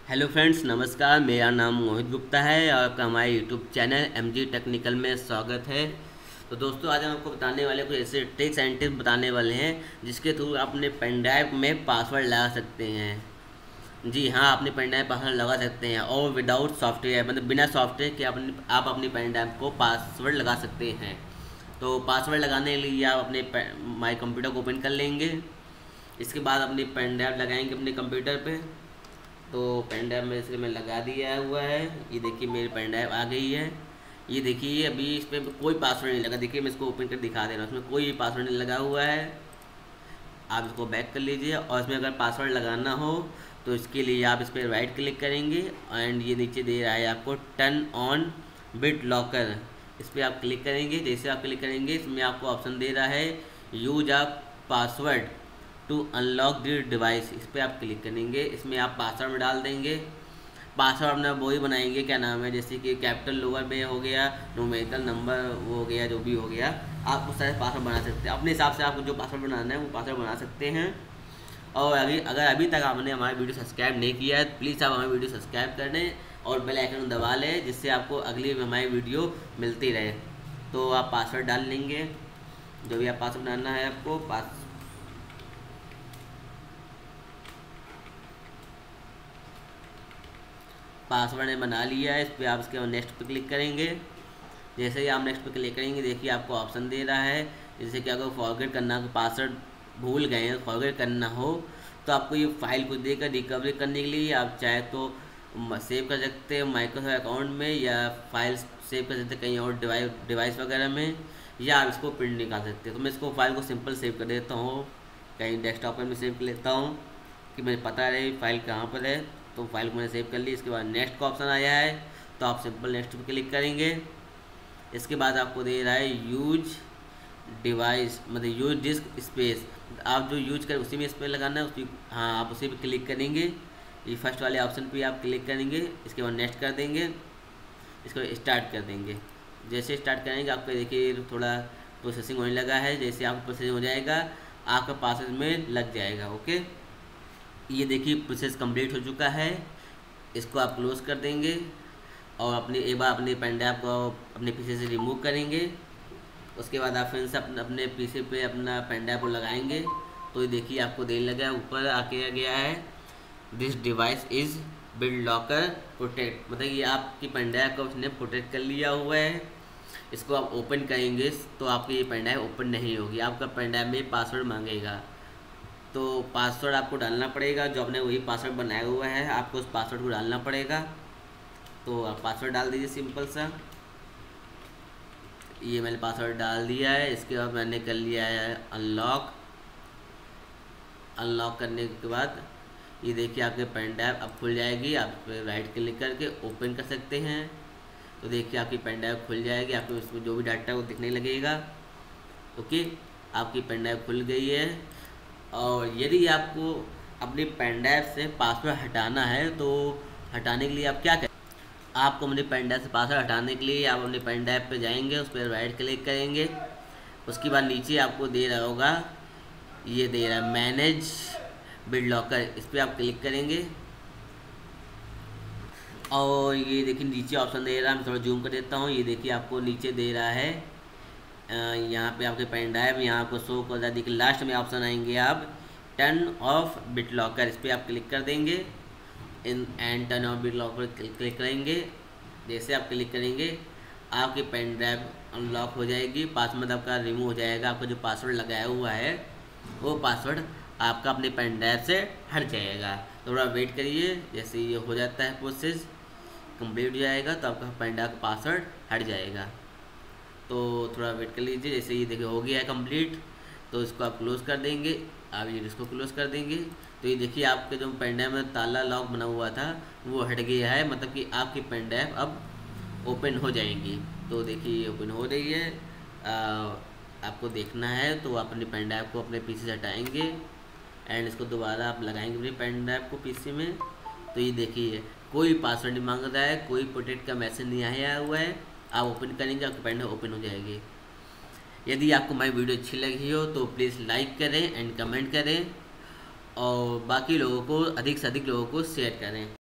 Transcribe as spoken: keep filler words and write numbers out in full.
Hello friends, नमस्कार। मेरा नाम मोहित गुप्ता है और आपका हमारे YouTube channel M G technical में स्वागत है। तो दोस्तों, आज हम आपको बताने वाले कुछ ऐसे ट्रिक्स एंड टिप्स बताने वाले हैं जिसके थ्रू आप अपने पेन ड्राइव में पासवर्ड लगा सकते हैं। जी हाँ, अपने पेन ड्राइव पासवर्ड लगा सकते हैं और विदाउट सॉफ्टवेयर, मतलब बिना सॉफ्टवेयर के अपने आप अपनी पेन ड्राइव को पासवर्ड लगा सकते हैं। तो पासवर्ड लगाने के लिए आप अपने माई कंप्यूटर को ओपन कर लेंगे। इसके बाद अपनी पेन ड्राइव लगाएंगे अपने कंप्यूटर पे। तो पेन ड्राइव में इसके मैं लगा दिया हुआ है। ये देखिए मेरी पेन ड्राइव आ गई है। ये देखिए अभी इस पर कोई पासवर्ड नहीं लगा। देखिए मैं इसको ओपन कर दिखा दे रहा हूँ, इसमें कोई पासवर्ड नहीं लगा हुआ है। आप इसको बैक कर लीजिए और इसमें अगर पासवर्ड लगाना हो तो इसके लिए आप इस पर राइट क्लिक करेंगे एंड ये नीचे दे रहा है आपको टर्न ऑन बिट लॉकर। इस पर आप क्लिक करेंगे। जैसे आप क्लिक करेंगे इसमें आपको ऑप्शन दे रहा है use a password to unlock the device. इस पर आप क्लिक करेंगे। इसमें आप पासवर्ड डाल देंगे। पासवर्ड अपना वही बनाएंगे, क्या नाम है, जैसे कि कैपिटल लोअर में हो गया, न्यूमेरिकल नंबर वो हो गया, जो भी हो गया, आप उस तरह पासवर्ड बना सकते हैं। अपने हिसाब से आपको जो पासवर्ड बनाना है वो पासवर्ड बना सकते हैं। और अभी अगर अभी तक आपने हमारी वीडियो सब्सक्राइब नहीं किया है प्लीज़ आप हमारी वीडियो सब्सक्राइब कर दें और बेल आइकन दबा लें, जिससे आपको अगली हमारी वीडियो मिलती रहे। तो आप पासवर्ड डाल लेंगे, जो भी आप पासवर्ड बनाना है आपको। पास पासवर्ड ने बना लिया है। इस पर आप इसके बाद नेक्स्ट पे क्लिक करेंगे। जैसे ही आप नेक्स्ट पे क्लिक करेंगे देखिए आपको ऑप्शन दे रहा है, जैसे कि अगर फॉरगेट करना, पासवर्ड भूल गए हैं, फॉरगेट करना हो तो आपको ये फाइल को देकर रिकवरी करने के लिए आप चाहे तो सेव कर सकते हैं माइक्रोसॉफ्ट अकाउंट में, या फाइल सेव कर सकते हैं कहीं और डिवाइस डिवाइस वगैरह में, या आप इसको प्रिंट निकाल सकते हैं। तो मैं इसको फाइल को सिंपल सेव कर देता हूँ, कहीं डेस्कटॉप पर मैं सेव कर लेता हूँ कि मुझे पता रहे फाइल कहाँ पर है। तो फाइल को मैंने सेव कर ली। इसके बाद नेक्स्ट का ऑप्शन आया है तो आप सिंपल नेक्स्ट पे क्लिक करेंगे। इसके बाद आपको दे रहा है यूज डिवाइस, मतलब यूज डिस्क स्पेस। आप जो यूज करें उसी में स्पेस लगाना है, उसी हाँ आप उसी पे क्लिक करेंगे। ये फर्स्ट वाले ऑप्शन पे आप क्लिक करेंगे। इसके बाद नेक्स्ट कर देंगे, इसको स्टार्ट कर देंगे। जैसे स्टार्ट करेंगे आपको देखिए थोड़ा प्रोसेसिंग होने लगा है। जैसे आपका प्रोसेसिंग हो जाएगा आपका पासवर्ड में लग जाएगा। ओके, ये देखिए प्रोसेस कंप्लीट हो चुका है। इसको आप क्लोज़ कर देंगे और अपने एक बार अपने पेन ड्राइव को अपने पीसी से रिमूव करेंगे। उसके बाद आप फिर से अपने अपने पीसी पे अपना पेन ड्राइव को लगाएंगे। तो ये देखिए आपको देने लगा ऊपर आके गया है this device is build locker protect, मतलब ये आपकी पेन ड्राइव को उसने प्रोटेक्ट कर लिया हुआ है। इसको आप ओपन करेंगे तो आपकी ये पेन ड्राइव ओपन नहीं होगी, आपका पेन ड्राइव में पासवर्ड मांगेगा। तो पासवर्ड आपको डालना पड़ेगा, जो आपने वही पासवर्ड बनाया हुआ है आपको उस पासवर्ड को डालना पड़ेगा। तो आप पासवर्ड डाल दीजिए सिंपल सा। ये मैंने पासवर्ड डाल दिया है। इसके बाद मैंने कर लिया है अनलॉक। अनलॉक करने के बाद ये देखिए आपके पेन ड्राइव अब खुल जाएगी। आप पे राइट क्लिक करके ओपन कर सकते हैं। तो देखिए आपकी पेन ड्राइव खुल जाएगी, आपको इसमें जो भी डाटा है वो दिखने लगेगा। ओके, आपकी पेन ड्राइव खुल गई है। और यदि आपको अपनी पेन ड्राइव से पासवर्ड हटाना है तो हटाने के लिए आप क्या करें, आपको अपनी पेन ड्राइव से पासवर्ड हटाने के लिए आप अपनी पेन ड्राइव पे जाएंगे, उस पर राइट क्लिक करेंगे। उसके बाद नीचे आपको दे रहा होगा, ये दे रहा है मैनेज बिल्ड लॉकर, इस पर आप क्लिक करेंगे। और ये देखिए नीचे ऑप्शन दे रहा है, मैं थोड़ा जूम कर देता हूँ। ये देखिए आपको नीचे दे रहा है यहाँ पे आपके पेन ड्राइव, यहाँ आपको शो कर रहा है। लास्ट में ऑप्शन आएंगे आप टर्न ऑफ बिट लॉकर, इस पर आप क्लिक कर देंगे। In and turn off BitLocker click करेंगे। जैसे आप क्लिक करेंगे आपकी पेन ड्राइव अनलॉक हो जाएगी, पासवर्ड आपका रिमूव हो जाएगा। आपका जो पासवर्ड लगाया हुआ है वो पासवर्ड आपका अपने पेन ड्राइव से हट जाएगा। थोड़ा वेट करिए, जैसे ये हो जाता है प्रोसेस कंप्लीट हो जाएगा तो आपका पेन ड्राइव का पासवर्ड हट जाएगा। तो थोड़ा वेट कर लीजिए। जैसे ये देखिए हो गया है कंप्लीट, तो इसको आप क्लोज़ कर देंगे। आप ये इसको क्लोज़ कर देंगे तो ये देखिए आपके जो पेन ड्राइव में ताला लॉक बना हुआ था वो हट गया है, मतलब कि आपकी पेन ड्राइव अब ओपन हो जाएगी। तो देखिए ओपन हो रही है। आ, आपको देखना है तो आप अपनी पेन ड्राइव को अपने पीसी से हटाएँगे एंड इसको दोबारा आप लगाएंगे अपनी पेन ड्राइव को पीसी में। तो ये देखिए कोई पासवर्ड नहीं मांग रहा है, कोई प्रोटेक्ट का मैसेज नहीं आया हुआ है। आप ओपन करेंगे आपकी पेन ड्राइव ओपन हो जाएगी। यदि आपको हमारी वीडियो अच्छी लगी हो तो प्लीज़ लाइक करें एंड कमेंट करें और बाकी लोगों को, अधिक से अधिक लोगों को शेयर करें।